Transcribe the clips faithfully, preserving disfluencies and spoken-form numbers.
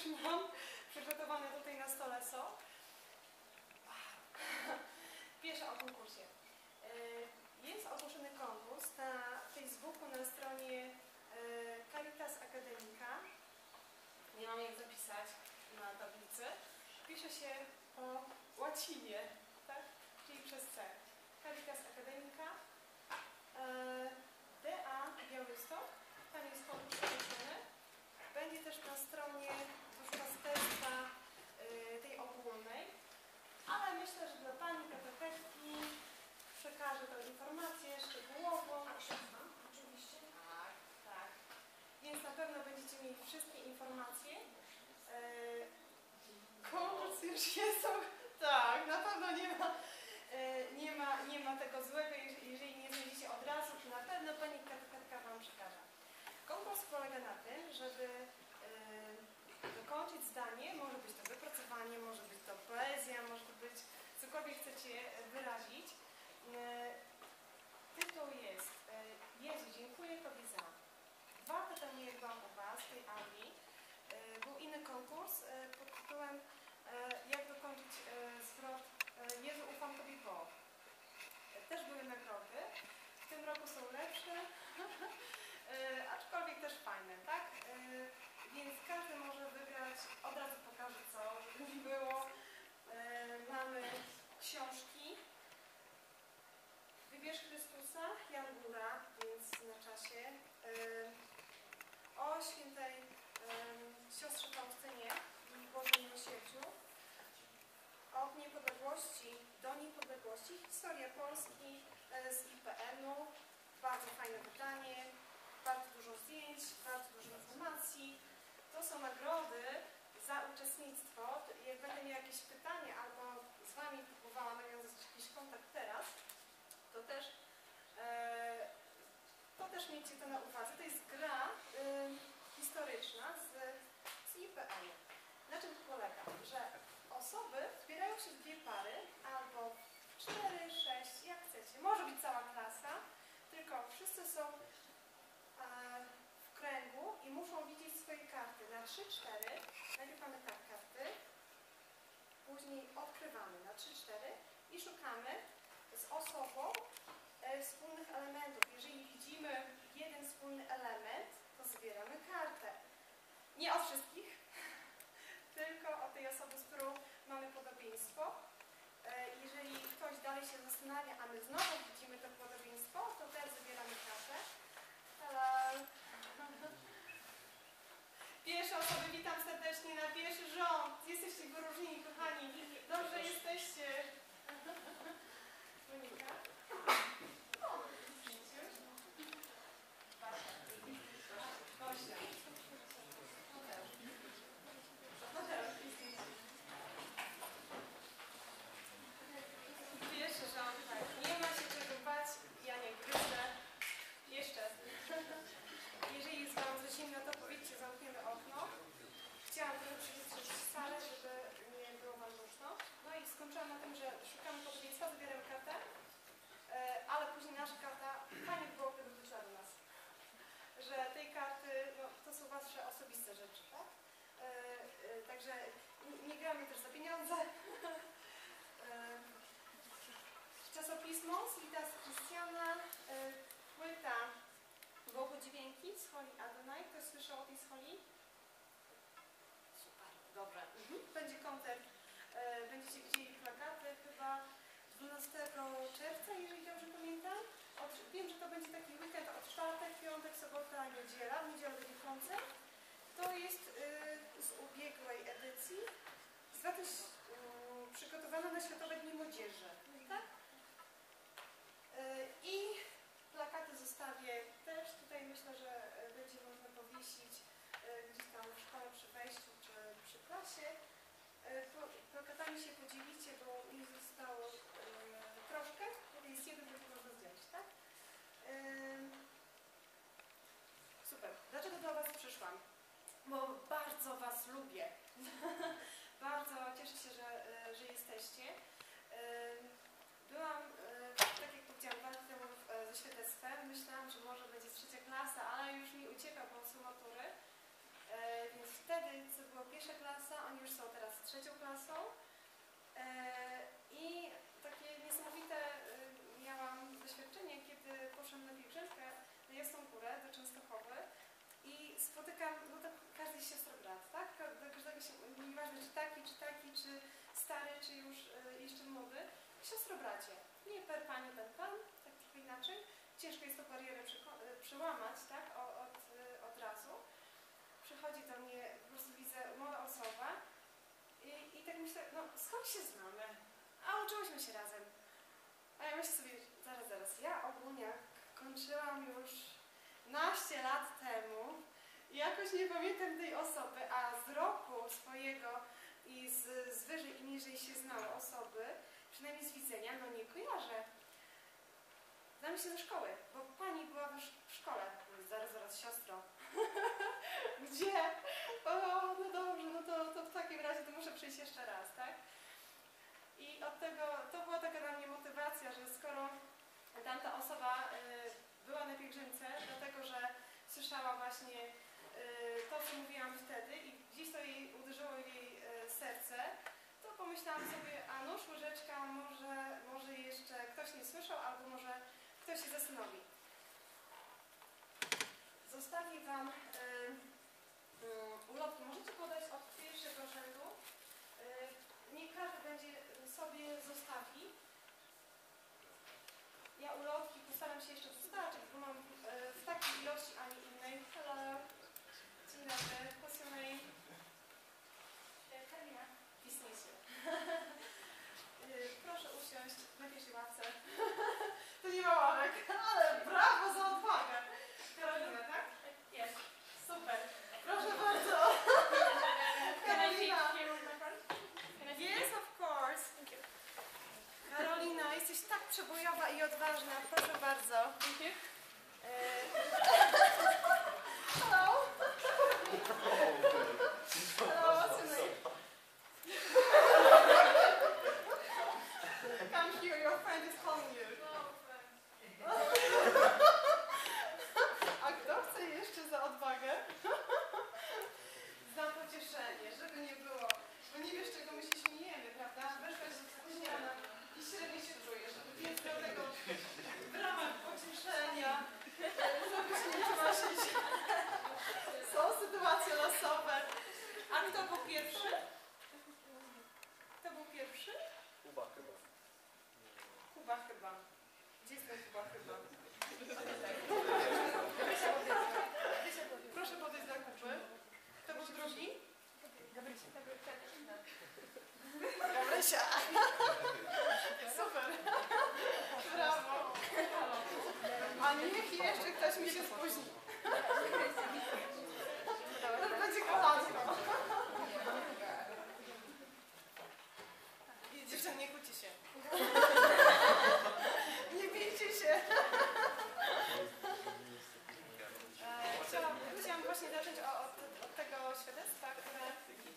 już mam przygotowane tutaj na stole są. Pierwsza o konkursie. Jest ogłoszony konkurs na Facebooku na stronie Caritas Academica. Nie mam jak zapisać na tablicy. Pisze się po łacinie, tak? Czyli przez C. Caritas Academica. D A Białystok. Tam jest konkurs ogłoszony. Będzie też na stronie duszpasterstwa tej ogólnej. Ale myślę, że dla Pani katechetki przekażę tę informację szczegółową. Oczywiście. Tak, tak. Więc na pewno będziecie mieli wszystkie informacje. Konkurs już jest. Tak, na pewno nie ma, nie ma, nie ma tego złego. Jeżeli nie znajdziecie od razu, to na pewno Pani katechetka Wam przekaże. Konkurs polega na tym, żeby dokończyć zdanie. Może być to wypracowanie, może być to poezja, może to być cokolwiek chcecie wyrazić. Tytuł jest Jezu, dziękuję Tobie za. Dwa lata temu jak byłam u Was w tej auli, był inny konkurs pod tytułem Jak dokończyć zwrot Jezu, ufam Tobie bo. Też były nagrody. W tym roku są lepsze, aczkolwiek też fajne, tak? Więc każdy może wygrać, od razu pokażę co, żeby nie było. Mamy książki. Wybierz Chrystusa, Jan Góra, więc na czasie. O świętej siostrze Faustynie i Bożym Miłosierdziu. Od niepodległości do niepodległości. Historia Polski z I P N-u. Bardzo fajne pytanie. Bardzo dużo zdjęć, bardzo dużo informacji. To są nagrody za uczestnictwo. Jak będę miała jakieś pytanie albo z Wami próbowała nawiązać jakiś kontakt teraz, to też, e, to też miejcie to na uwadze. To jest gra e, historyczna z, z I P N-u. Na czym to polega? Że osoby zbierają się w dwie pary albo cztery, sześć, jak chcecie. Może być cała klasa, tylko wszyscy są w kręgu i muszą widzieć swoje karty na trzy cztery. Najpierw mamy tak karty, później odkrywamy na trzy cztery i szukamy z osobą e, wspólnych elementów. Jeżeli widzimy jeden wspólny element, to zbieramy kartę. Nie od wszystkich, tylko od tej osoby, z którą mamy podobieństwo. E, jeżeli ktoś dalej się zastanawia, a my znowu widzimy to podobieństwo, to też zbieramy kartę. Hello. Pierwsze osoby witam serdecznie na pierwszy rząd. Jesteście wyróżnieni, kochani. Dobrze jesteście. Monika. O, Gosia. Pierwszy rząd, tak. Nie ma się czego bać. Ja nie gryzę. Jeszcze. Jeżeli jest Wam za zimno, to powiedzcie, zamkniemy okno. Chciałam trochę przywietrzyć salę, żeby nie było Wam duszno. No i skończyłam na tym, że szukamy podobieństwa, zabieramy kartę, ale później nasza karta, fajnie było, gdyby wróciła do nas. Że tej karty, no, to są Wasze osobiste rzeczy, tak? Także nie gramy też za pieniądze. Czasopismo Civitas Christiana, płyta Bogu Dźwięki, scholi Adonai. Ktoś słyszał o tej scholi? Super, dobra. Mhm. Będzie koncert, e, będziecie widzieli plakaty chyba dwunastego czerwca, jeżeli dobrze pamiętam. Od, wiem, że to będzie taki weekend od czwartek, piątek, sobota, niedziela. W niedzielę będzie koncert. To jest y, z ubiegłej edycji. Zwrot jest y, przygotowana na Światowe Dni Młodzieży. Tak? Y, I plakaty zostawię też. Tutaj myślę, że będzie można powiesić gdzieś tam w szkole przy wejściu czy przy klasie. Plakatami się podzielicie, bo ich zostało troszkę. Jest jeden, który można zdjąć, tak? Super. Dlaczego do Was przyszłam? Bo bardzo Was lubię. Bardzo cieszę się, że, że jesteście. Byłam, tak jak powiedziałam, dwa lata temu ze świadectwem. Myślałam, że może będzie trzecia klasa, ale już mi ucieka po matury. Więc wtedy, co było pierwsza poszłam na pielgrzymkę na Jasną Górę do Częstochowy i spotykam, no to każdy jest siostrobrat, tak? Do każdego się, nieważne czy taki, czy taki, czy stary, czy już y, jeszcze młody, siostrobracie. Nie per pani, per pan, tak trochę inaczej. Ciężko jest to barierę przełamać, tak? O, od, y, od razu. Przychodzi do mnie, po prostu widzę młoda osoba i, i tak myślę, no skąd się znamy? A uczyłyśmy się razem. A ja myślę sobie, zaraz, zaraz, ja ogólnie kończyłam już naście lat temu i jakoś nie pamiętam tej osoby, a z roku swojego i z, z wyżej i niżej się znałe osoby, przynajmniej z widzenia, no nie kojarzę. Znamy się ze szkoły, bo pani była w szkole. Zaraz, zaraz, siostro. Gdzie? O, no dobrze, no to, to w takim razie to muszę przyjść jeszcze raz, tak? I od tego, to była taka dla mnie motywacja, że skoro tamta osoba y, była na pielgrzymce, dlatego że słyszała właśnie y, to, co mówiłam wtedy i gdzieś to jej uderzyło w jej y, serce, to pomyślałam sobie, a nóż, łyżeczka, może, może jeszcze ktoś nie słyszał, albo może ktoś się zastanowi. Zostawię Wam y, y, ulotki. Możecie podać od pierwszego rzędu. Y, niech każdy będzie sobie zostawi. Ja ulotki postaram się jeszcze dostarczyć, bo mam y, w takiej ilości, a nie innej. Hello. Dzień dobry. What's your name? Karina. Pisniejcie. y, proszę usiąść na pierwszej ławce. To nie ma ławek, ale brawo za odwagę. Karolina, tak? Jest. Super. Proszę bardzo. Karolina. Yes, of course. Karolina, jesteś tak przebojowa i odważna. Proszę bardzo. Thank you. Hello. Hello, what's your name? Come here, your friend is calling you. A kto chce jeszcze za odwagę? Za pocieszenie, żeby nie było. Bo nie wiesz, czego my się śmiejemy, prawda? Weszłaś spóźniona i średnio się czujesz. Więc dlatego w ramach pocieszenia, żeby się nie przenosić. Są sytuacje losowe. A kto był pierwszy? Kto był pierwszy? Kuba chyba. Kuba chyba. Gdzie jest ten Kuba chyba? Proszę podejść do Kuby. Kto był drugi? Gabrysia. Gabrysia. Super. Brawo. A niech jeszcze ktoś mi się spóźni. To będzie kolanko. I dziewczyny, nie kłóci się. Nie bijcie się. E, chciałam, chciałam właśnie zacząć od, od tego świadectwa, które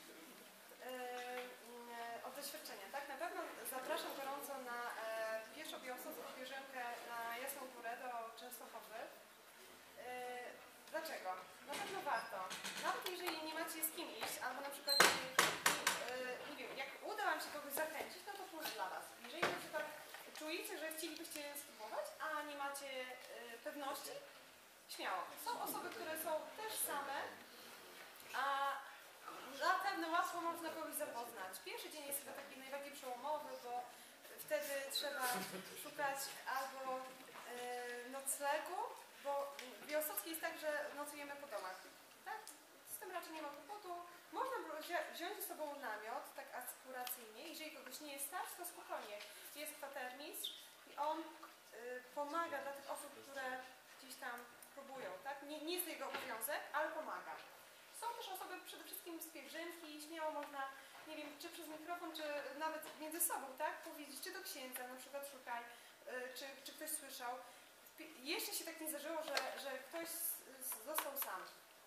e, od doświadczenia, tak? Na pewno zapraszam gorąco na e, pierwszą biosową pielgrzymkę na Jasną Górę do Częstochowy. E, dlaczego? Na pewno warto. Nawet jeżeli nie macie z kim iść, albo na przykład nie, nie, nie wiem, jak uda Wam się kogoś zachęcić, no to plus dla Was. Jeżeli na przykład czujecie, że chcielibyście spróbować, a nie macie y, pewności, śmiało. Są osoby, które są też same, a zapewne łatwo można kogoś zapoznać. Pierwszy dzień jest chyba taki najbardziej przełomowy, bo wtedy trzeba szukać albo y, noclegu, bo w Białostockiej jest tak, że nocujemy po domach. Tak? Z tym raczej nie ma kłopotu. Można było wziąć ze sobą namiot, tak asekuracyjnie. Jeżeli kogoś nie jest stać, to spokojnie. Jest kwatermistrz i on y, pomaga dla tych osób, które gdzieś tam próbują. Tak? Nie, nie jest to jego obowiązek, ale pomaga. Są też osoby przede wszystkim z pielgrzymki. Śmiało można, nie wiem, czy przez mikrofon, czy nawet między sobą, tak? Powiedzieć, czy do księdza, na przykład szukaj, y, czy, czy ktoś słyszał. Jeszcze się tak nie zdarzyło, że, że ktoś został sam.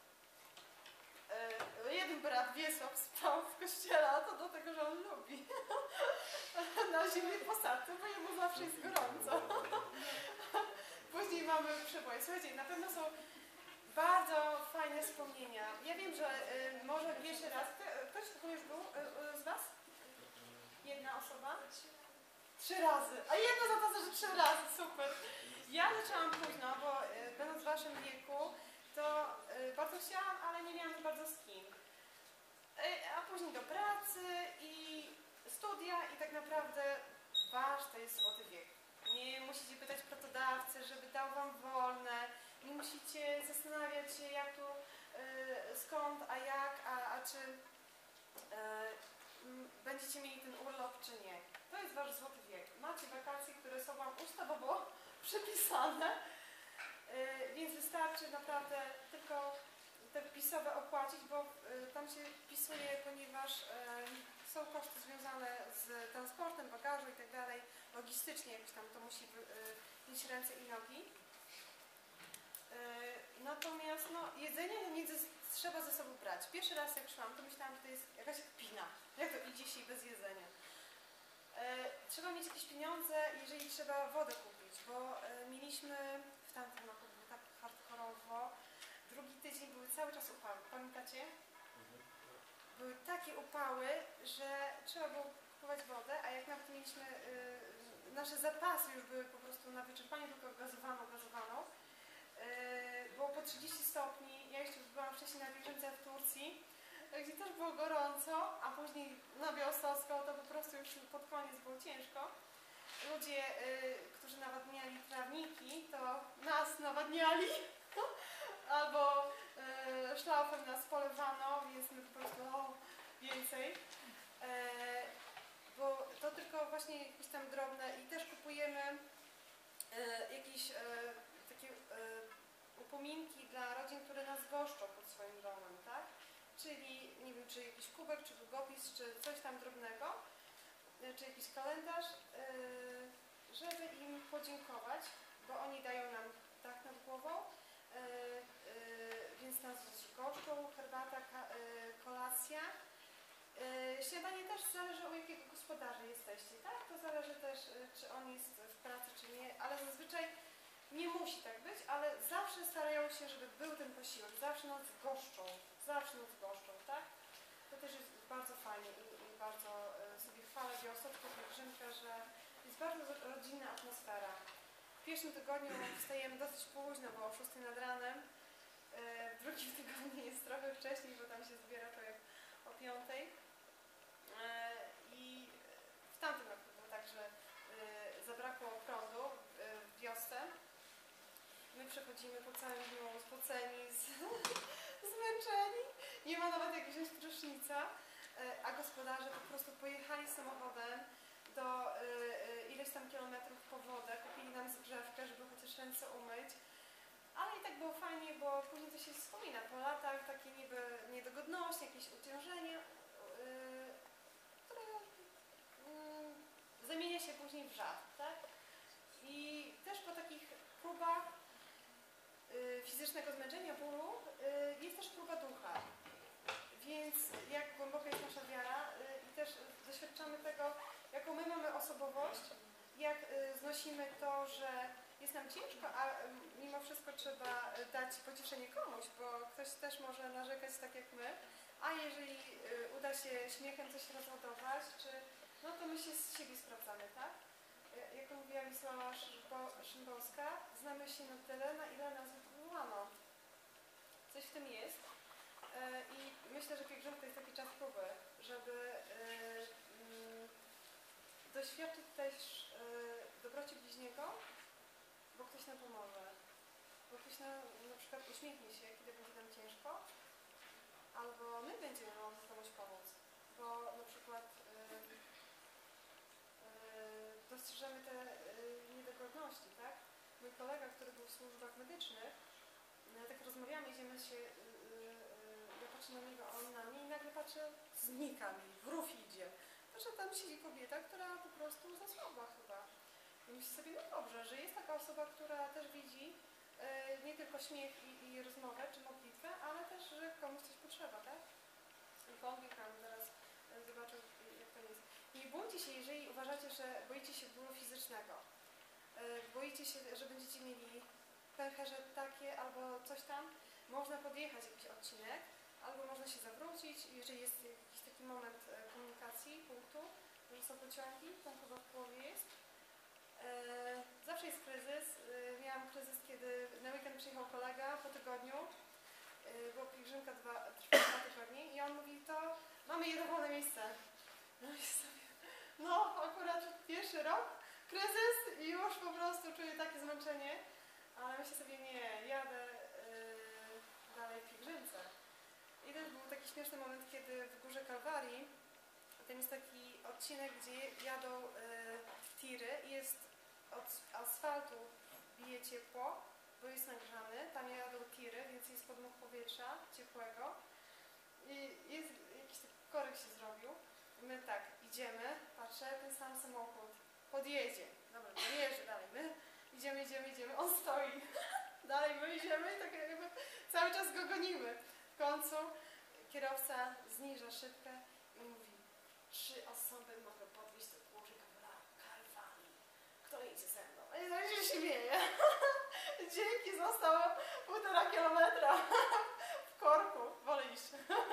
Yy, jeden brat Wiesław spał w kościele, a to dlatego, że on lubi na zimnej posadce, bo jemu zawsze jest gorąco. Później mamy przeboje. Słuchajcie, na pewno są bardzo fajne wspomnienia. Ja wiem, że yy, może pierwszy raz, ktoś w ogóle już był yy, z Was? Jedna osoba? Trzy razy. A jedno za to, że trzy razy. Super. Ja zaczęłam późno, bo y, będąc w waszym wieku, to y, bardzo chciałam, ale nie miałam za bardzo z kim. Y, a później do pracy i studia i tak naprawdę wasz to jest złoty wiek. Nie musicie pytać pracodawcy, żeby dał wam wolne. Nie musicie zastanawiać się, jak tu, y, skąd, a jak, a, a czy y, m, będziecie mieli ten urlop, czy nie. To jest wasz złoty wiek. Macie wakacje, które są wam ustawowo przypisane, y, więc wystarczy naprawdę tylko te wpisowe opłacić, bo y, tam się wpisuje, ponieważ y, są koszty związane z transportem, bagażu i tak dalej. Logistycznie jakoś tam to musi y, mieć ręce i nogi. Y, natomiast no, jedzenie między, trzeba ze sobą brać. Pierwszy raz jak szłam, to myślałam, że to jest jakaś kpina. Jak to idzie się bez jedzenia? Y, trzeba mieć jakieś pieniądze, jeżeli trzeba wodę kupić, bo y, mieliśmy w tamtym roku było tak hardkorowo. Drugi tydzień były cały czas upały. Pamiętacie? Były takie upały, że trzeba było kupować wodę, a jak nawet mieliśmy, y, nasze zapasy już były po prostu na wyczerpanie, tylko gazowaną, gazowaną. Y, było po trzydzieści stopni. Ja jeszcze byłam wcześniej na pielgrzymce w Turcji, gdzie też było gorąco, a później na Białostocką to po prostu już pod koniec było ciężko. Ludzie, y, którzy nawadniali trawniki, to nas nawadniali. Albo y, szlaufem nas polewano, więc my po prostu o, więcej. E, bo to tylko właśnie jakieś tam drobne i też kupujemy e, jakieś e, takie e, upominki dla rodzin, które nas goszczą pod swoim domem, tak? Czyli nie wiem, czy jakiś kubek, czy długopis, czy coś tam drobnego, e, czy jakiś kalendarz, e, żeby im podziękować, bo oni dają nam dach nad głową. Yy, yy, więc nas goszczą, herbata, ka, yy, kolacja. Yy, śniadanie też zależy, u jakiego gospodarza jesteście, tak? To zależy też, yy, czy on jest w pracy, czy nie, ale zazwyczaj nie musi tak być, ale zawsze starają się, żeby był ten posiłek, zawsze nas goszczą, zawsze nas goszczą, tak? To też jest bardzo fajnie i, i bardzo yy, sobie chwalę Białostocką pielgrzymkę, że jest bardzo rodzinna atmosfera. W pierwszym tygodniu wstajemy dosyć późno, bo o szóstej nad ranem. W drugim tygodniu jest trochę wcześniej, bo tam się zbiera to jak o piątej. I w tamtym roku było tak, że zabrakło prądu w wiosce. My przechodzimy po całym dniu spoceni, zmęczeni. Nie ma nawet jak wziąć prysznica, a gospodarze po prostu pojechali samochodem do y, y, ileś tam kilometrów po wodę, kupili nam zgrzewkę, żeby chociaż ręce umyć. Ale i tak było fajnie, bo później to się wspomina po latach, takie niby niedogodności, jakieś uciążenie, y, które y, zamienia się później w żart, tak? I też po takich próbach y, fizycznego zmęczenia, bólu, y, jest też próba ducha. Więc jak głęboka jest nasza wiara y, i też doświadczamy tego, jaką my mamy osobowość, jak y, znosimy to, że jest nam ciężko, a y, mimo wszystko trzeba dać pocieszenie komuś, bo ktoś też może narzekać tak jak my, a jeżeli y, uda się śmiechem coś rozładować, czy, no to my się z siebie sprawdzamy, tak? Y, jak to mówiła Wisława Szymborska, znamy się na tyle, na ile nas wywołano. Coś w tym jest. I myślę, że pielgrzymka to jest taki czas próby, żeby y, y, doświadczyć też y, dobroci bliźniego, bo ktoś nam pomoże. Bo ktoś nam na przykład uśmiechnie się, kiedy będzie nam ciężko, albo my będziemy mogli komuś pomóc, bo na przykład y, y, dostrzeżemy te y, niedogodności, tak? Mój kolega, który był w służbach medycznych, no, tak rozmawiamy, idziemy się, y, y, ja patrzę na niego, a on na mnie i nagle patrzę, znika mi, w rów idzie. To, że tam siedzi kobieta, która po prostu zasłabła chyba. I myślę sobie, no dobrze, że jest taka osoba, która też widzi y, nie tylko śmiech i, i rozmowę, czy modlitwę, ale też, że komuś coś potrzeba, tak? I pomógł nam zaraz y, zobaczył, jak to jest. Nie bójcie się, jeżeli uważacie, że boicie się bólu fizycznego. Y, boicie się, że będziecie mieli pęcherze takie albo coś tam, można podjechać jakiś odcinek, albo można się zawrócić, jeżeli jest jakiś taki moment komunikacji, punktu, że są pociągi, tam chyba w połowie jest, Zawsze jest kryzys. Miałam kryzys, kiedy na weekend przyjechał kolega po tygodniu, bo pielgrzymka trwa dwa tygodnie i on mówi, to mamy jedno wolne miejsce. No i sobie, no akurat pierwszy rok, kryzys i już po prostu czuję takie zmęczenie, ale myślę sobie, nie, jadę yy, dalej w pielgrzymce. I też był taki śmieszny moment, kiedy w Górze Kalwarii, tam jest taki odcinek, gdzie jadą yy, tiry i jest od asfaltu bije ciepło, bo jest nagrzany, tam jadą tiry, więc jest podmuch powietrza ciepłego i jest jakiś taki korek się zrobił. I my tak, idziemy, patrzę, ten sam samochód podjedzie, dobra, dojeżdża dalej, my idziemy, idziemy, idziemy, on stoi, dalej my idziemy i tak jakby cały czas go gonimy. W końcu kierowca zniża szybkę i mówi, trzy osoby mogą podwieźć do Góry Kalwarii, kto idzie ze mną? A ja tak się śmieję. Dzięki, zostało półtora kilometra w korku, wolę iść.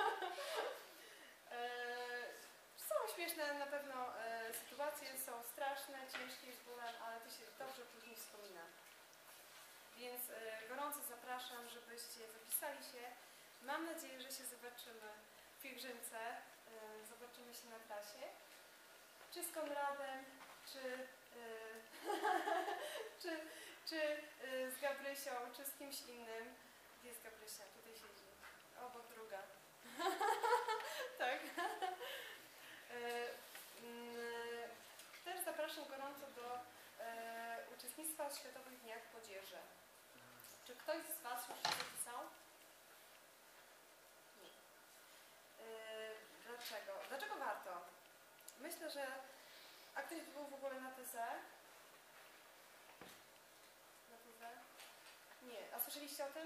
Są śmieszne na pewno e, sytuacje, są straszne, ciężkie z bólem, ale to się dobrze później wspomina. Więc e, gorąco zapraszam, żebyście zapisali się. Mam nadzieję, że się zobaczymy w pielgrzymce, e, zobaczymy się na trasie. Czy z Konradem, czy, e, czy, czy e, z Gabrysią, czy z kimś innym. Gdzie jest Gabrysia? Tutaj siedzi. Obok druga. Tak. Też zapraszam gorąco do e, uczestnictwa w Światowych Dniach Młodzieży. Czy ktoś z Was już się zapisał? Nie. E, dlaczego? Dlaczego warto? Myślę, że... A ktoś był w ogóle na tezę? Na tezę? Nie. A słyszeliście o tym?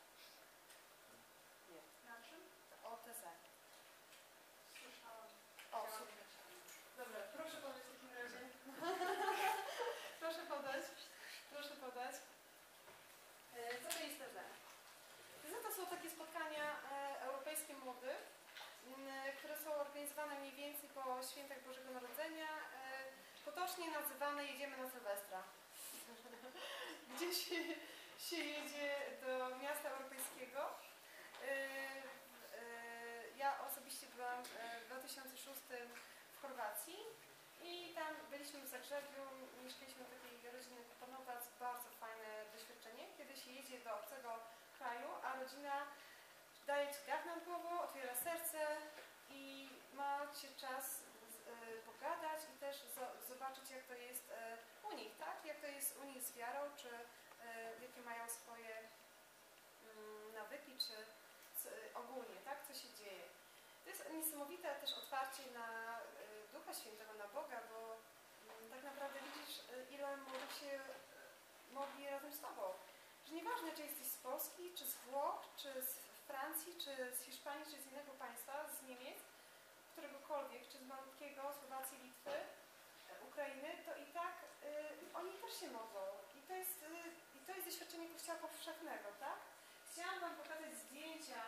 Nie. Na czym? O tezę. Słyszałam. O, super. Dobra, proszę podać w takim razie. Proszę podać. Proszę podać. E, co to jest teza? Teza to są takie spotkania e, europejskie młodych, m, które są organizowane mniej więcej po świętach Bożego Narodzenia, e, potocznie nazywane jedziemy na Sylwestra. Gdzie się, się jedzie do miasta europejskiego. E, e, ja osobiście byłam w dwa tysiące szóstym w Chorwacji i tam byliśmy w Zagrzebiu, mieszkaliśmy w takiej rodzinie Kupanowac, bardzo fajne doświadczenie, kiedy się jedzie do obcego kraju, a rodzina daje Ci dach nad głową, otwiera serce i macie czas y, pogadać i też zo, zobaczyć, jak to jest y, u nich, tak? Jak to jest u nich z wiarą, czy y, jakie mają swoje y, nawyki, czy y, ogólnie, tak? Co się dzieje. To jest niesamowite też otwarcie na y, Ducha Świętego, na Boga, bo y, tak naprawdę widzisz, y, ile młodych się y, modli razem z Tobą. Że nieważne, czy jesteś z Polski, czy z Włoch, czy z Francji, czy z Hiszpanii, czy z innego państwa, z Niemiec, któregokolwiek, czy z malutkiego, Słowacji, Litwy, y, Ukrainy, to i tak y, oni też się modlą. I to jest, y, i to jest doświadczenie Kościoła powszechnego, tak? Chciałam Wam pokazać zdjęcia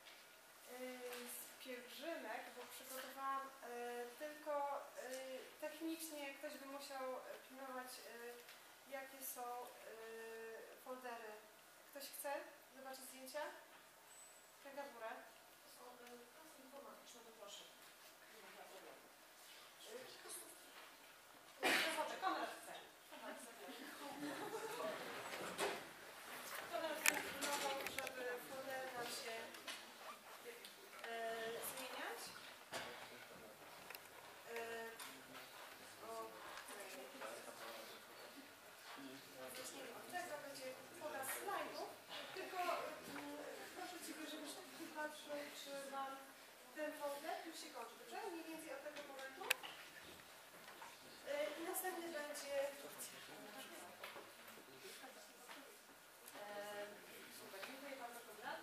z pielgrzymek, bo przygotowałam y, tylko y, technicznie, ktoś by musiał pilnować, y, jakie są y, foldery. Ktoś chce zobaczyć zdjęcia? Ręka w górę. To są y, informatyczne, to proszę. Nie ma problemu. Y, dobrze, Konrad chce. Konrad zabierze. Konrad pilnował, żeby foldery nam się E, zmieniać. E, o, zacznijmy od tego, będzie poda slajdów, tylko mm, proszę Ciebie, żebyś patrzył, czy mam ten folder już się kończy, dobrze? Mniej więcej od tego momentu. E, I następny będzie e, super, dziękuję bardzo, Konrad.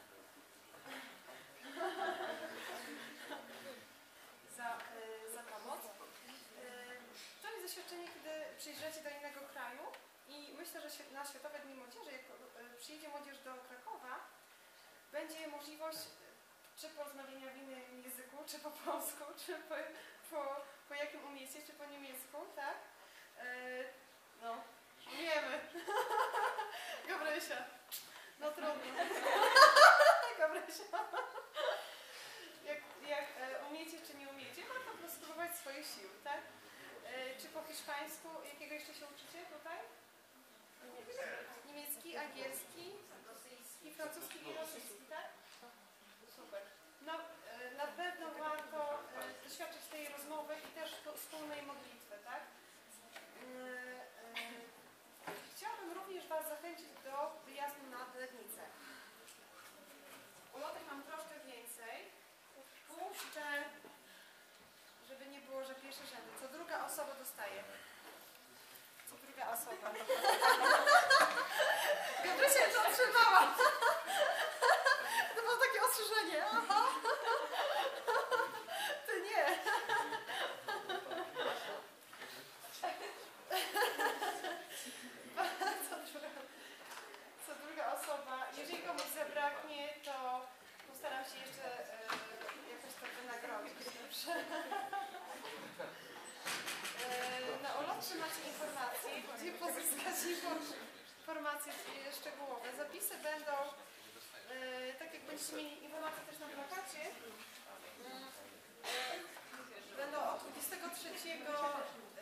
Za, y, za pomoc. Y, to jest doświadczenie, kiedy przyjeżdżacie do innego kraju i myślę, że na Światowe Dni Młodzieży, jak y, przyjedzie młodzież do Krakowa, będzie możliwość czy porozmawiania w innym języku, czy po polsku, czy po, po, po jakim umiecie, czy po niemiecku, tak? Y, No, wiemy. Gabrysia. No trudno. Gabrysia. Jak, jak e, umiecie czy nie umiecie, warto po prostu spróbować swoich sił, tak? E, czy po hiszpańsku, jakiego jeszcze się uczycie tutaj? Niemiecki, angielski i francuski i rosyjski, tak? Super. No, e, na pewno warto e, doświadczyć tej rozmowy i też wspólnej modlitwy, tak? E, e, chciałabym również Was zachęcić do wyjazdu na Lednicę. Ulotek mam troszkę więcej. Puszczę, żeby nie było, że pierwsze rzędy. Co druga osoba dostaje. Co druga osoba. Gabrysia to otrzymała. To było takie ostrzeżenie. Aha. Ty nie. Co druga, co druga osoba. Jeżeli komuś zabraknie, to postaram się jeszcze e, jakoś to wynagrodzić. Dobrze. E, na ulotce macie informacje, gdzie pozyskać informacje szczegółowe. Zapisy będą, e, tak jak będziecie mieli informacje też na plakacie, e, będą od dwudziestego trzeciego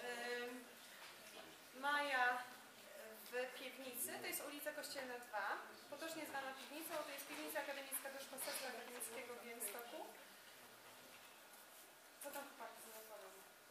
maja w Piwnicy, to jest ulica Kościelna dwa, potocznie zwana Piwnicą, to jest piwnica akademicka do Szkolstwa Akademickiego w Białymstoku. Co tam chłopaki zanotowano?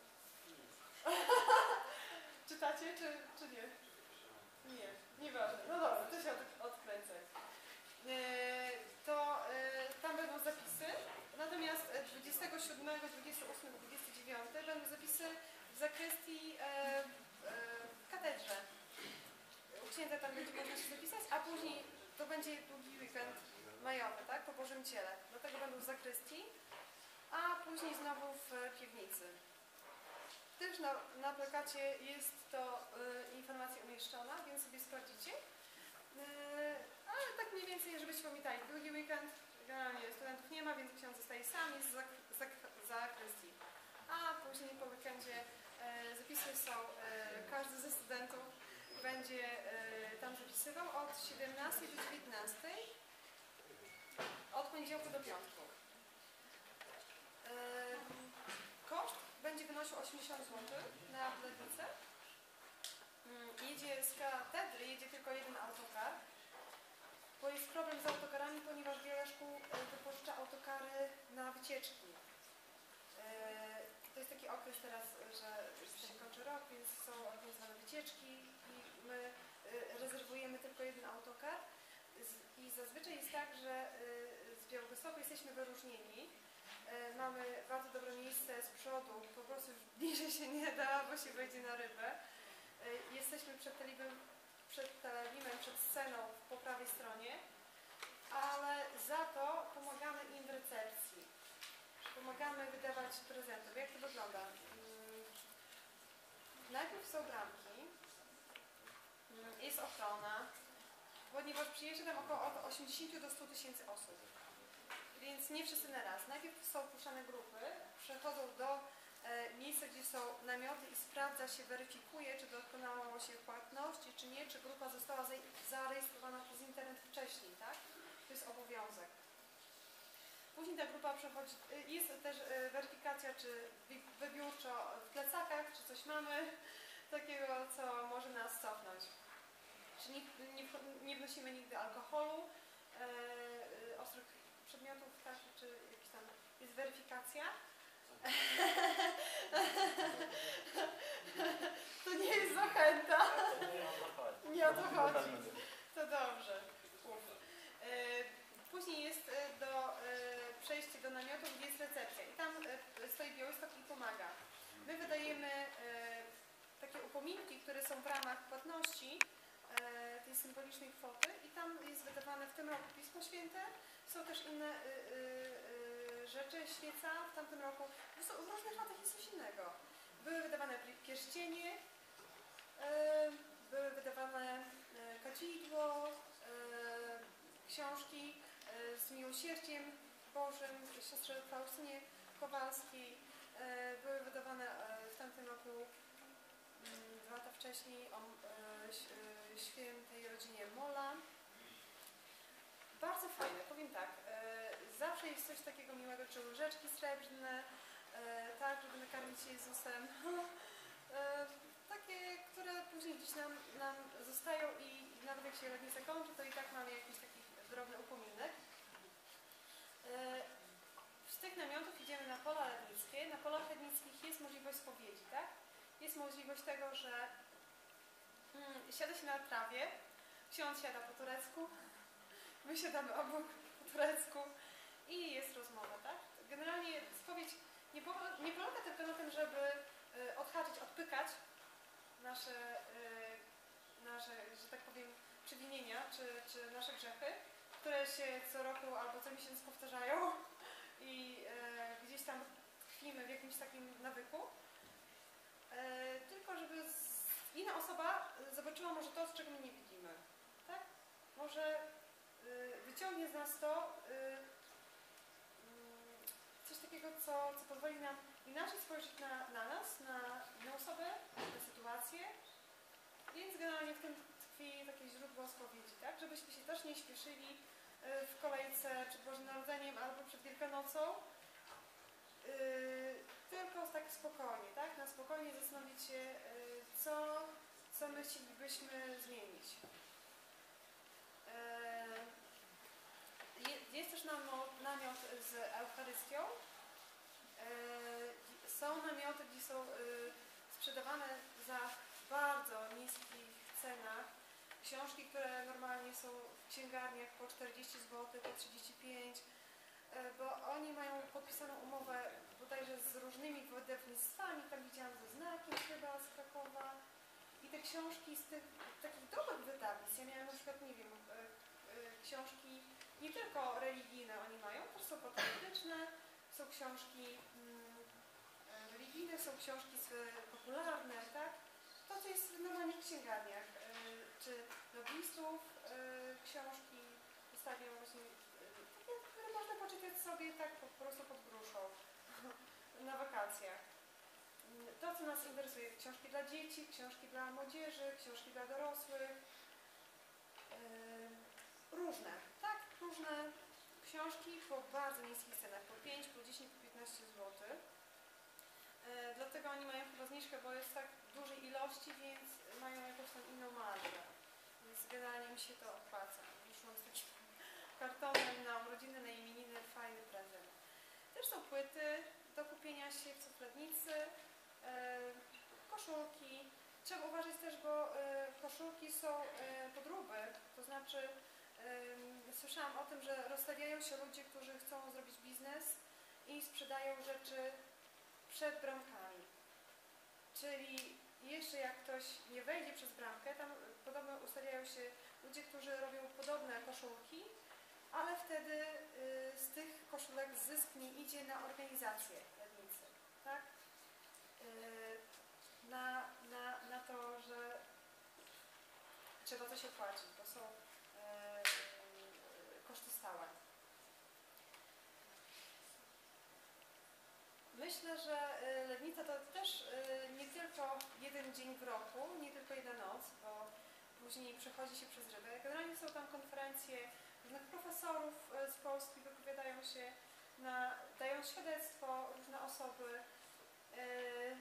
Czytacie, czy, czy nie? Nie, nieważne. No dobra, to się od, odkręcę. E, to e, tam będą zapisy, natomiast dwudziestego siódmego, dwudziestego ósmego, dwudziestego dziewiątego będą zapisy w zakrystii e, e, w katedrze. U księdza tam będzie można się zapisać, a później to będzie długi weekend majowy, tak? Po Bożym Ciele. Dlatego będą w zakrystii, a później znowu w piwnicy. Też na, na plakacie jest to y, informacja umieszczona, więc sobie sprawdzicie. Y, ale tak mniej więcej, żebyście pamiętali, długi weekend, generalnie studentów nie ma, więc ksiądz zostaje sam, jest za, za, zakrystii. A później po weekendzie y, zapisy są, y, każdy ze studentów będzie y, tam zapisywał od siedemnastej do dziewiętnastej, od poniedziałku do piątku. Y, koszt będzie wynosił osiemdziesiąt złotych na Lednicę. Jedzie z katedry, jedzie tylko jeden autokar, bo jest problem z autokarami, ponieważ wiele szkół wypożycza autokary na wycieczki. To jest taki okres teraz, że się kończy rok, więc są organizowane wycieczki i my rezerwujemy tylko jeden autokar. I zazwyczaj jest tak, że z Białegostoku jesteśmy wyróżnieni. Mamy bardzo dobre miejsce z przodu, po prostu bliżej się nie da, bo się wejdzie na rybę. Jesteśmy przed telewizorem, przed telewizorem, przed sceną po prawej stronie, ale za to pomagamy im w recepcji. Pomagamy wydawać prezentów. Jak to wygląda? Najpierw są bramki, jest ochrona, ponieważ przyjeżdża tam około od osiemdziesięciu do stu tysięcy osób. Więc nie wszyscy na raz. Najpierw są puszczane grupy, przechodzą do e, miejsca, gdzie są namioty i sprawdza się, weryfikuje, czy dokonało się płatności, czy nie, czy grupa została zarejestrowana przez internet wcześniej, tak? To jest obowiązek. Później ta grupa przechodzi, jest też e, weryfikacja, czy wybiórczo w plecakach, czy coś mamy takiego, co może nas cofnąć. Czy nie, nie, nie wnosimy nigdy alkoholu, e, e, ostrych przedmiotów, tak, czy jakiś tam jest weryfikacja. To nie jest zachęta. Nie o to chodzi. To dobrze. Później jest do przejście do namiotu, gdzie jest recepcja. I tam stoi Białystok i pomaga. My wydajemy takie upominki, które są w ramach płatności tej symbolicznej kwoty i tam jest wydawane w tym roku Pismo Święte. Są też inne y, y, y, rzeczy, świeca w tamtym roku. W różnych latach jest coś innego. Były wydawane pierścienie, y, były wydawane y, kadzidło, y, książki y, z miłosierdziem Bożym, siostrze Faustynie Kowalskiej. Y, były wydawane y, w tamtym roku, y, dwa lata wcześniej, wcześniej o e, świętej rodzinie Mola. Bardzo fajne, powiem tak, e, zawsze jest coś takiego miłego, czy łyżeczki srebrne, e, tak, żeby nakarmić się Jezusem. e, takie, które później gdzieś nam, nam zostają i nawet jak się letnica kończy, to i tak mamy jakiś taki drobny upominek. E, z tych namiotów idziemy na pola letnickie. Na polach letnickich jest możliwość spowiedzi, tak? Jest możliwość tego, że hmm, siada się na trawie, ksiądz siada po turecku, my siadamy obok po turecku i jest rozmowa, tak? Generalnie spowiedź nie, po, nie polega tylko na tym, żeby y, odhaczyć, odpykać nasze, y, nasze, że tak powiem, przewinienia czy, czy nasze grzechy, które się co roku albo co miesiąc powtarzają i y, gdzieś tam tkwimy w jakimś takim nawyku. Y, tylko żeby z, inna osoba zobaczyła może to, z czego my nie widzimy, tak? Może wyciągnie z nas to coś takiego, co, co pozwoli nam inaczej spojrzeć na, na nas, na, na osobę, na sytuację. Więc generalnie w tym tkwi takie źródło spowiedzi, tak? Żebyśmy się też nie śpieszyli w kolejce przed Bożym Narodzeniem albo przed Wielkanocą, tylko tak spokojnie, tak? Na spokojnie zastanowić się, co, co my chcielibyśmy zmienić. Jest też namiot z Eucharystią. Są namioty, gdzie są sprzedawane za bardzo niskich cenach książki, które normalnie są w księgarniach po czterdzieści złotych, po trzydzieści pięć, bo oni mają podpisaną umowę bodajże z różnymi wydawnictwami, tam widziałam ze Znakiem chyba z Krakowa. I te książki z tych takich dobrych wydawnictw, ja miałam na przykład, nie wiem, książki nie tylko religijne oni mają, też są patriotyczne, są książki mm, religijne, są książki popularne, tak? To, co jest w normalnych księgarniach, y, czy noblistów, y, książki wystawią właśnie y, takie, które można poczytać sobie tak po, po prostu pod gruszą na wakacjach. To, co nas interesuje, książki dla dzieci, książki dla młodzieży, książki dla dorosłych, yy, różne, tak, różne książki po bardzo niskich cenach, po pięć, po dziesięć, po piętnaście złotych. Yy, dlatego oni mają chyba zniżkę, bo jest tak dużej ilości, więc mają jakąś tam inną marżę. Więc generalnie mi się to opłaca. Wyszłam z takim kartonem na urodziny, na imieniny, fajny prezent. Też są płyty do kupienia się w cukiernicy. Koszulki. Trzeba uważać też, bo koszulki są podróby, to znaczy słyszałam o tym, że rozstawiają się ludzie, którzy chcą zrobić biznes i sprzedają rzeczy przed bramkami. Czyli jeszcze jak ktoś nie wejdzie przez bramkę, tam podobno ustawiają się ludzie, którzy robią podobne koszulki, ale wtedy z tych koszulek zysk nie idzie na organizację letnicy, tak? Na, na, na to, że trzeba coś opłacić, bo są e, koszty stałe. Myślę, że letnica to też nie tylko jeden dzień w roku, nie tylko jedna noc, bo później przechodzi się przez rybę. Generalnie są tam konferencje różnych profesorów z Polski, wypowiadają się, na, dają świadectwo różne osoby. Yy,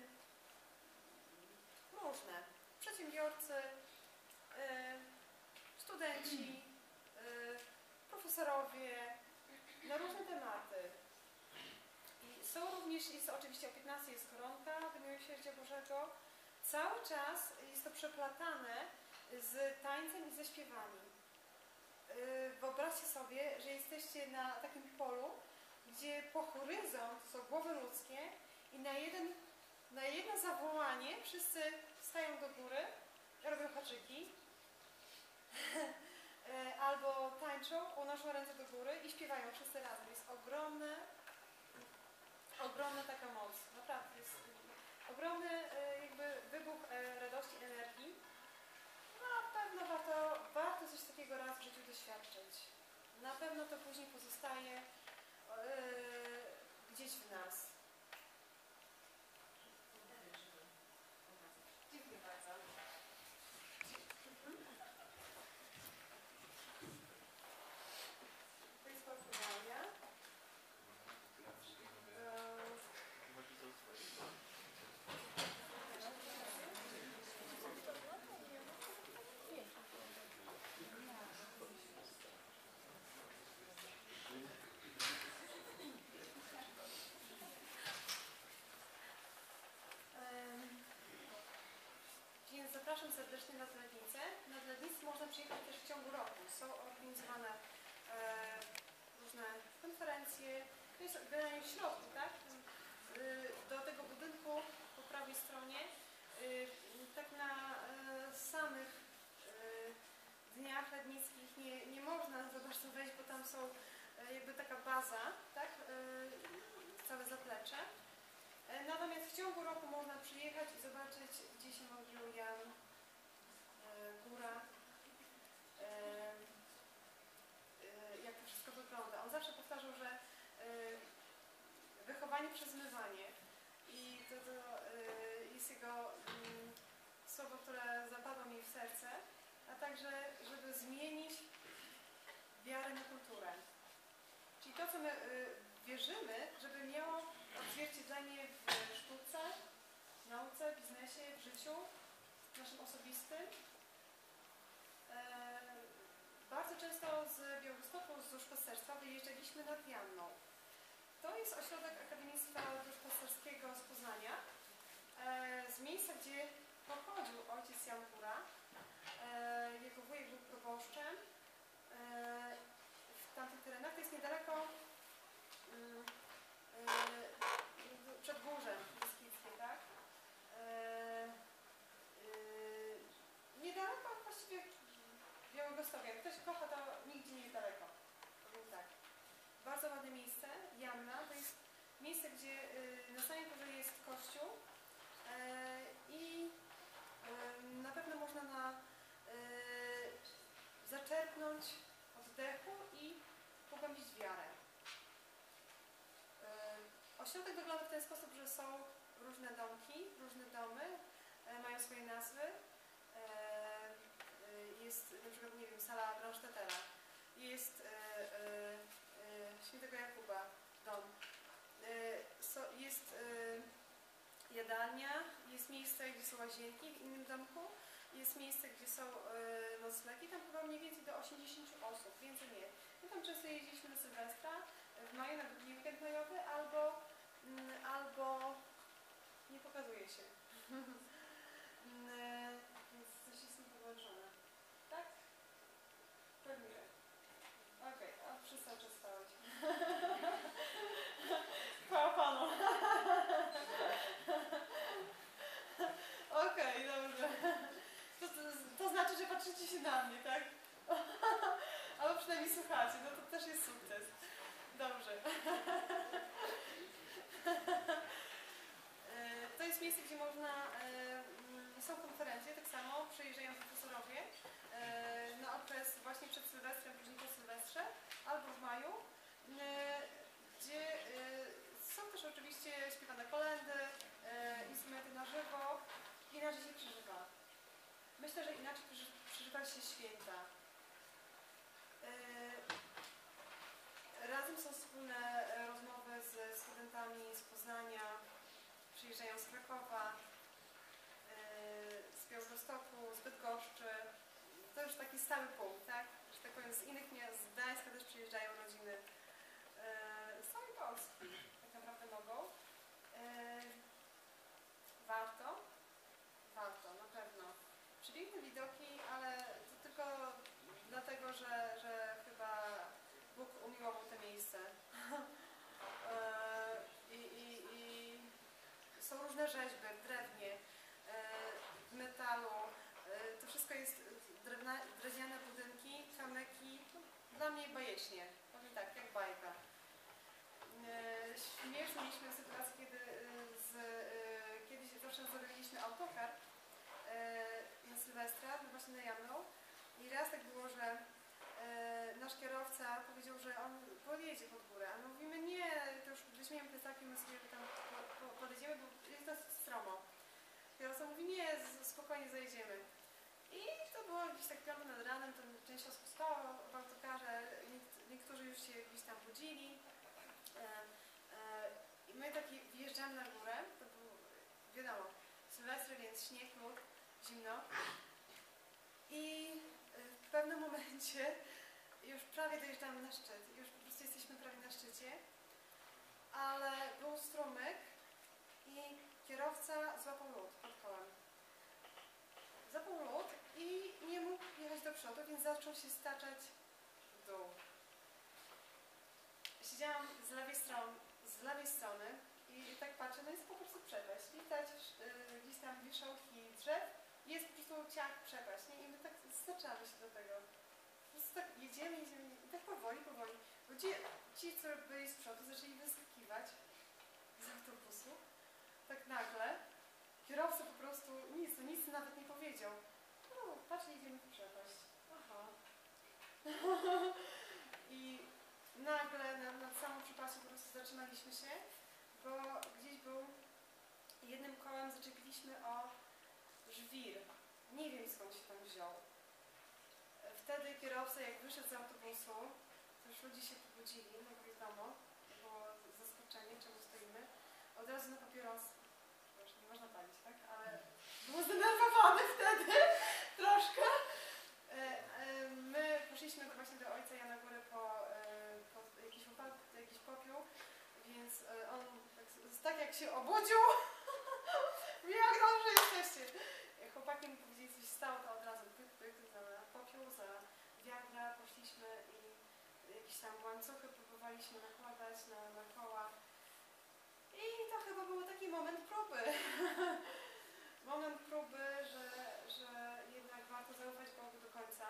różne. Przedsiębiorcy, yy, studenci, yy, profesorowie, na różne tematy. I są również, jest oczywiście o piętnastej jest koronka do Miłosierdzia Bożego. Cały czas jest to przeplatane z tańcem i ze śpiewami. Yy, wyobraźcie sobie, że jesteście na takim polu, gdzie po horyzont są głowy ludzkie i na jeden Na jedno zawołanie wszyscy stają do góry, robią haczyki albo tańczą, unoszą ręce do góry i śpiewają wszyscy razem. Jest ogromne, ogromna taka moc. Naprawdę jest ogromny jakby wybuch radości, energii. Na pewno warto, warto coś takiego raz w życiu doświadczyć. Na pewno to później pozostaje yy, gdzieś w nas. Dziękuję bardzo. Zapraszam serdecznie na Lednicę. Na Lednicę można przyjechać też w ciągu roku. Są organizowane e, różne konferencje. To jest generalnie w środku, tak? E, do tego budynku po prawej stronie. E, tak na e, samych e, dniach lednickich nie, nie można za bardzo wejść, bo tam są e, jakby taka baza, tak? E, całe zaplecze. Natomiast w ciągu roku można przyjechać i zobaczyć, gdzie się modlił Jan, e, góra, e, e, jak to wszystko wygląda. On zawsze powtarzał, że e, wychowanie przez zmywanie i to, to e, jest jego m, słowo, które zapadło mi w serce, a także, żeby zmienić wiarę na kulturę. Czyli to, co my e, wierzymy, żeby miało odzwierciedlenie w sztuce, w nauce, w biznesie, w życiu naszym osobistym. E, bardzo często z Białegostoku, z duszpasterstwa wyjeżdżaliśmy nad Janną. To jest ośrodek akademictwa duszpasterskiego z Poznania, e, z miejsca, gdzie pochodził ojciec Jan Góra. E, jego wujek był proboszczem e, w tamtych terenach. To jest niedaleko mm, Yy, przed Górzem Beskidzkie, tak? Yy, yy, niedaleko właściwie Białegostoku. Jak ktoś kocha, to nigdzie nie jest daleko. Powiem tak. Bardzo ładne miejsce, Janna. To jest miejsce, gdzie yy, na samej górze jest kościół yy, i yy, na pewno można na, yy, zaczerpnąć oddechu i pogłębić wiarę. Ośrodek wygląda w ten sposób, że są różne domki, różne domy, e, mają swoje nazwy. E, e, jest na przykład, nie wiem, sala Brandstättera, jest e, e, e, Świętego Jakuba dom, e, so, jest e, jadalnia, jest miejsce, gdzie są łazienki w innym domku, jest miejsce, gdzie są e, noclegi, tam chyba mniej więcej do osiemdziesięciu osób, więcej nie. My tam często jeździliśmy na Sylwestra, w maju, na drugi weekend majowy, albo, mm, albo nie pokazuje się. Więc coś jest niepołączone. Tak? Pewnie. Okej, okay, a przestań przestałeś. Chwała Panu. Okej, okay, dobrze. To, to, to znaczy, że patrzycie się na mnie, tak? Albo przynajmniej słuchacie, no to też jest sukces. Dobrze. To jest miejsce, gdzie można, są konferencje, tak samo przyjeżdżają profesorowie na okres właśnie przed Sylwestrem, później po Sylwestrze, albo w maju, gdzie są też oczywiście śpiewane kolędy, instrumenty na żywo, inaczej się przeżywa. Myślę, że inaczej przeżywa się święta. Razem są wspólne rozmowy z studentami z Poznania, przyjeżdżają z Krakowa, z Białegostoku, z Bydgoszczy. To już taki stały punkt, tak? Że tak powiem, z innych miast, z Gdańska też przyjeżdżają rodziny. Z całej Polski tak naprawdę mogą. Warto? Warto, na pewno. Przepiękne widoki, ale to tylko dlatego, że, że chyba Bóg umiłował to miejsce. I, i, i są różne rzeźby w drewnie, w metalu. To wszystko jest drewna, drewniane budynki, kamyki. No, dla mnie bajecznie. Powiem tak, jak bajka. Śmiesznie mieliśmy sytuację, kiedy z, kiedyś zawsze zrobiliśmy autokar na Sylwestra, właśnie na Janną. I raz tak było, że e, nasz kierowca powiedział, że on pojedzie pod górę, a my mówimy nie, to już weźmiemy plecaki, my sobie tam po, po, podejdziemy, bo jest dosyć stromo. Kierowca mówi nie, z, spokojnie zajedziemy. I to było gdzieś tak piąte nad ranem, to część osób spała w autokarze, niektórzy już się gdzieś tam budzili. E, e, I my taki wjeżdżamy na górę, to było, wiadomo, Sylwestry, więc śnieg, lód, zimno. I w pewnym momencie już prawie dojeżdżamy na szczyt, już po prostu jesteśmy prawie na szczycie, ale był strumyk i kierowca złapał lód pod kołem. zapał lód i nie mógł jechać do przodu, więc zaczął się staczać w dół. Siedziałam z lewej strony, z lewej strony i tak patrzę, no jest po prostu przepaść. Widać, yy, gdzieś tam wierzchołki drzew i jest po prostu ciach przepaść, nie? I my tak staczamy się do tego. Po prostu tak jedziemy, jedziemy i tak powoli, powoli. Ludzie, ci, co byli z przodu, zaczęli wyskakiwać z autobusu. Tak nagle. Kierowca po prostu nic, no nic nawet nie powiedział. No, patrz, jedziemy w przepaść. Aha. I nagle nad, nad samą przepaścią po prostu zatrzymaliśmy się, bo gdzieś był jednym kołem zaczepiliśmy o żwir. Nie wiem, skąd się tam wziął. Wtedy kierowca, jak wyszedł z autobusu, to już ludzie się pobudzili, no bo wiadomo, było zaskoczenie, czemu stoimy. Od razu na papieros, proszę, nie można palić, tak? Ale był zdenerwowany wtedy troszkę. My poszliśmy właśnie do ojca Jana Góry po, po jakiś, jakiś popiół, więc on tak, tak jak się obudził, jak dobrze jesteście. Chłopaki mi powiedzieli, coś stało, to od razu pyk, pyk, za popiół, za wiadra poszliśmy i jakieś tam łańcuchy próbowaliśmy nakładać na, na koła. I to chyba był taki moment próby. Moment próby, że, że jednak warto zaufać Bogu do końca.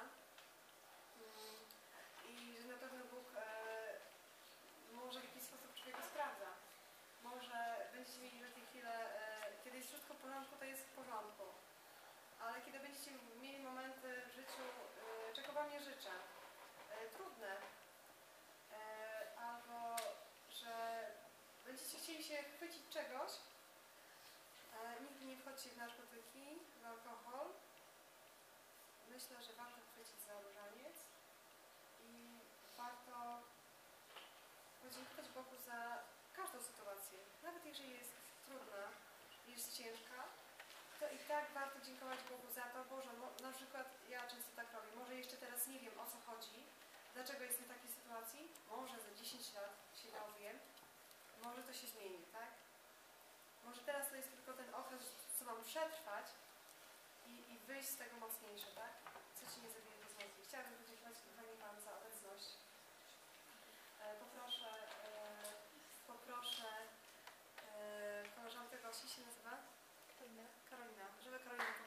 I że na pewno Bóg e, może w jakiś sposób człowieka sprawdza. Może będziecie mieli takie chwile, e, kiedy jest wszystko w porządku, to jest w porządku. Ale kiedy będziecie mieli momenty w życiu, e, czego Wam nie życzę, e, trudne, e, albo że będziecie chcieli się chwycić czegoś, e, nigdy nie wchodźcie w narkotyki, w alkohol. Myślę, że warto chwycić za różaniec i warto podziękować Bogu za każdą sytuację. Nawet jeżeli jest trudna, jest ciężka, to i tak warto dziękować Bogu za to. Boże, na przykład ja często tak robię, może jeszcze teraz nie wiem, o co chodzi, dlaczego jestem w takiej sytuacji, może za dziesięć lat się dowiem, może to się zmieni, tak? Może teraz to jest tylko ten okres, co mam przetrwać i, i wyjść z tego mocniejsze, tak? Co się nie zabije bez mocniej. Chciałabym podziękować Kochani Wam za obecność. E, poproszę, e, poproszę e, koleżankę Gosi, się nazywa? Karolina. Karolina. Żeby Karolina